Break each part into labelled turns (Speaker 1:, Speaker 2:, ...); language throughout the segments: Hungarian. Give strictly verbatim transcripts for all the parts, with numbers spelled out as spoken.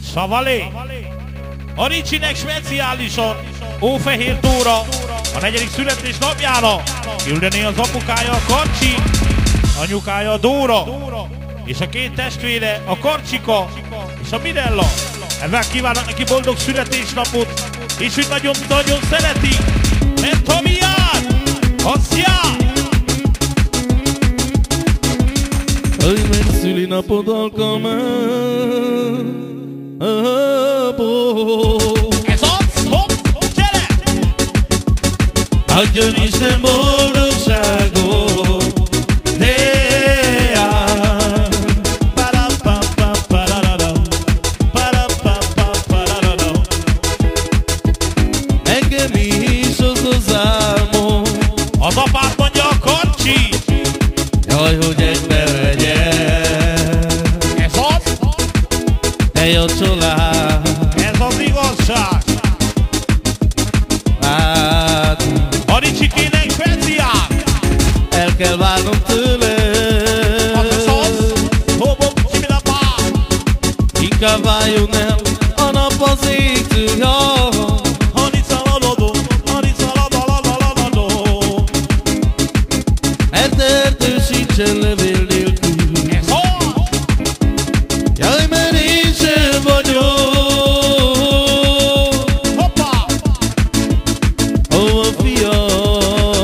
Speaker 1: Szavalé! A Ricsinek speciálisan Ófehér Dóra a negyedik születésnapjára küldeni az apukája a Karcsi, anyukája a Dóra, és a két testvére a Karcsika és a Mirella. Ezzel kívánok neki boldog születésnapot, és hogy nagyon-nagyon szeretik, mert ha mi jár, az jár!
Speaker 2: Hogy megszüli napod alkalmán.
Speaker 1: Ez az, hopp, gyere!
Speaker 2: Adjon Isten boldogságot, engem is hoz az álmom.
Speaker 1: Az apát mondja a Karcsi.
Speaker 2: Jaj, hogy egybe legyen.
Speaker 1: Ez az,
Speaker 2: Te jó család.
Speaker 1: ez az igazság.
Speaker 2: Hát
Speaker 1: A Ricsikének speciál.
Speaker 2: el kell válnom tőle.
Speaker 1: Az az az, hobom, csimilapá.
Speaker 2: Inkább váljon el a nap az égtől, jaj.
Speaker 1: Hanicalaladó, hanicalaladó.
Speaker 2: Mert erdősítsen levél nélkül.
Speaker 1: Ez az,
Speaker 2: Jaj, mert én sem vagyok.
Speaker 1: hoppá.
Speaker 2: Ó, a fiam,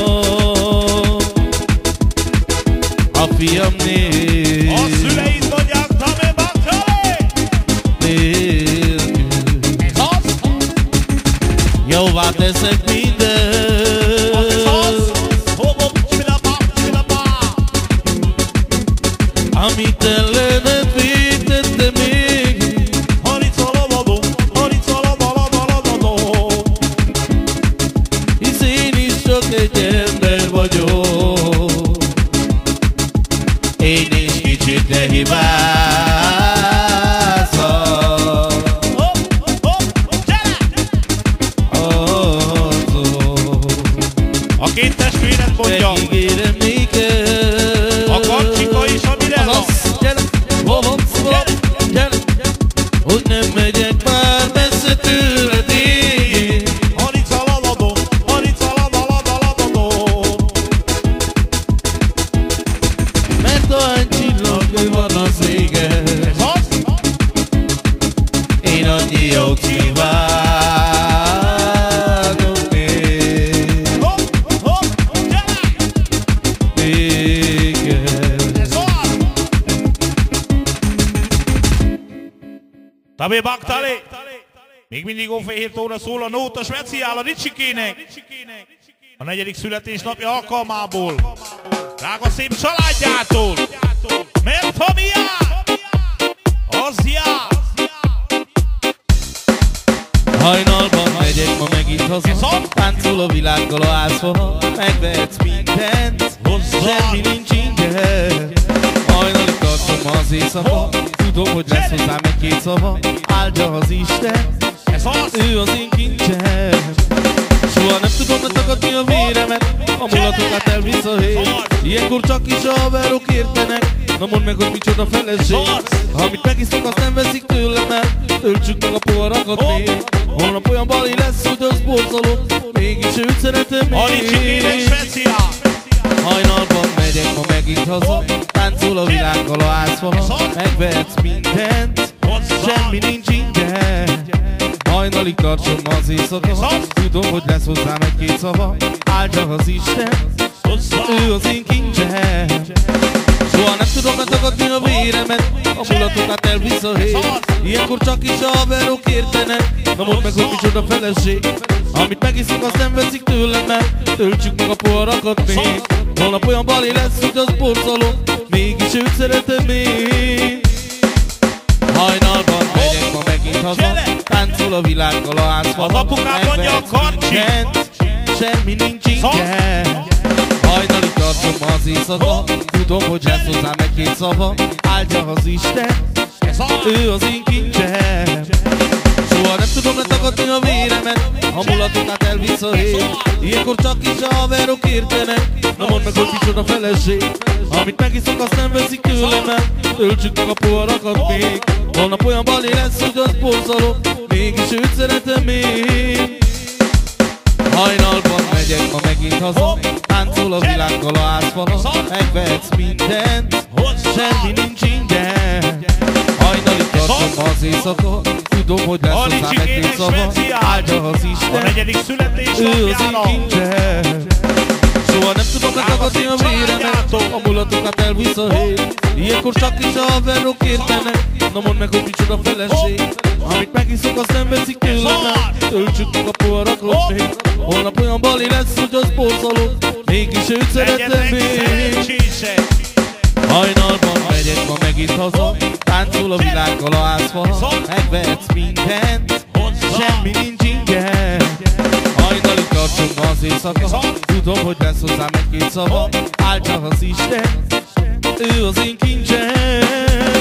Speaker 2: a fiam néz
Speaker 1: A szüleid mondják, Tamé Baktalé.
Speaker 2: nélkül.
Speaker 1: Ez az,
Speaker 2: Jóvá teszek mindent,
Speaker 1: az az, hobom, csimilapá, csimilapá.
Speaker 2: amit ellened vétettem még.
Speaker 1: Hanicalaladó, hanicalaladó.
Speaker 2: Hisz én is csak egy ember vagyok. Én is kicsit te hibázol.
Speaker 1: Hopp, hopp, gyere! A két testvéret mondja,
Speaker 2: Megígérem néked.
Speaker 1: a Karcsika és a Mirella.
Speaker 2: Azaz, gyere, hova, hova, gyere, hogy nem megyek már messze tőled én.
Speaker 1: Hanicalaladó, hanicalaladó.
Speaker 2: Mert ahány csillag van az égen,
Speaker 1: Ez az,
Speaker 2: én annyi jót kívánok még
Speaker 1: hopp, hopp, gyere!
Speaker 2: néked.
Speaker 1: Ez az! Tamé Baktalé! Még mindig Ófehér Dóra szól a nóta speciál a Ricsikének. A negyedik születésnapja alkalmából. Drága szép családjától. Mert ha mi jár, az jár.
Speaker 2: Hajnalban megyek ma megint
Speaker 1: Ez
Speaker 2: haza,
Speaker 1: az?
Speaker 2: táncol a világgal a házfa, megvehetsz mindent,
Speaker 1: Hozzá.
Speaker 2: semmi nincs ingyen. Hajnalig tartom az éjszaka, tudom, hogy lesz hozzám egy-két szava, áldja az Isten,
Speaker 1: Ez az!
Speaker 2: ő az én kincsem. Soha nem tudom letagadni a véremet, a mulatokat elvisz a hét. Ilyenkor csak is a haverok értenek, na mondd meg, hogy micsoda feleség. Amit megisztok, azt nem veszik tőlem el, töltsük meg a poharakat még. Holnap olyan bali lesz, hogy az borzalom, mégis őt szeretem
Speaker 1: A Ricsikének
Speaker 2: még.
Speaker 1: speciál.
Speaker 2: Hajnalban megyek ma megint haza, táncol a világgal a házfa, megvehetsz mindent, semmi nincs ingyen. Hajnalig tartsom az éjszaka, tudom, hogy lesz hozzám egy-két szava, áldja az Isten, ő az én kincsem. Soha nem tudom letagadni a véremet, a mulatokat elvisz a hét. Ilyenkor csak is a haverok értenek, na mondd meg, hogy micsoda feleség. Amit megiszok, azt nem veszik tőlem el, töltsük meg a poharakat még. Holnap olyan bali lesz, hogy az borzalom, mégis őt szeretem még. Hajnalban megyek ma megint haza, táncol a világgal a házfa,
Speaker 1: Az apukám mondja a Karcsi.
Speaker 2: semmi nincs ingyen. Hajnalig tartom az éjszaka, tudom, hogy lesz hozzám egy-két szava, áldja az Isten,
Speaker 1: Ez az!
Speaker 2: ő az én kincsem. Soha Soha nem tudom letagadni a véremet, a mulatokat elvisz a hét. Ilyenkor csak is a haverok értenek. Na mondd meg, hogy micsoda feleség, amit megiszok, azt nem veszik tőlem el. Töltsük meg a poharakat még, holnap olyan balé lesz, hogy azt borzalom, mégis őt szeretem még. Hajnalban megyek ma megint haza, táncol a világgal a házfalon. Megvehetsz mindent, semmi nincs ingyen. Hajnalig tartom az éjszaka, tudom, hogy lesz hozzám egy-két szava. Áldja az Isten, ő az én kincsem. Soha nem tudom letagadni a véremet, a mulatokat elvisz a hét. Ilyenkor csak is a haverok értenek. Na mondd meg, hogy micsoda feleség, amit megiszok, azt nem veszik tőlem el. Töltsük meg a poharakat még, holnap olyan balé lesz, hogy az borzalom, mégis őt szeretem még. Hajnalban megyek ma megint haza, táncol a világgal a házfalon. Megvehetsz mindent, semmi nincs ingyen. Hajnalig tartom az éjszaka, tudom, hogy lesz hozzám egy-két szava. Áldja az Isten, ő az én kincsem.